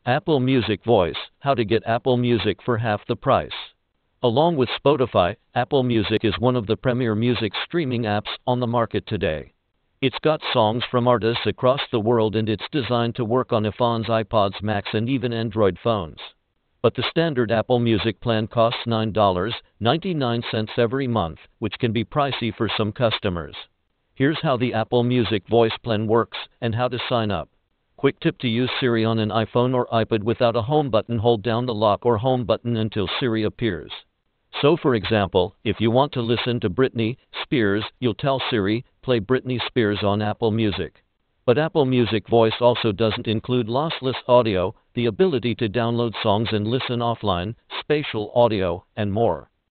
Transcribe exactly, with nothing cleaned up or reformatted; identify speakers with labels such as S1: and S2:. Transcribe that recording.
S1: Apple Music Voice, how to get Apple Music for half the price. Along with Spotify, Apple Music is one of the premier music streaming apps on the market today. It's got songs from artists across the world and it's designed to work on iPhones, iPods, Macs and even Android phones. But the standard Apple Music plan costs nine dollars and ninety-nine cents every month, which can be pricey for some customers. Here's how the Apple Music Voice plan works and how to sign up. Quick tip: to use Siri on an iPhone or iPad without a home button, hold down the lock or home button until Siri appears. So for example, if you want to listen to Britney Spears, you'll tell Siri, play Britney Spears on Apple Music. But Apple Music Voice also doesn't include lossless audio, the ability to download songs and listen offline, spatial audio, and more.